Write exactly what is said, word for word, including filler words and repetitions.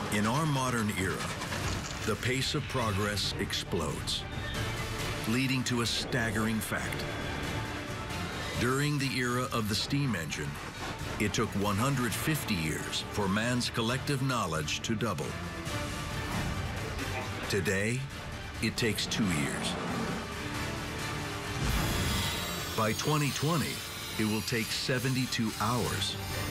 In our modern era, the pace of progress explodes, leading to a staggering fact. During the era of the steam engine, it took one hundred fifty years for man's collective knowledge to double. Today, it takes two years. By twenty twenty, it will take seventy-two hours.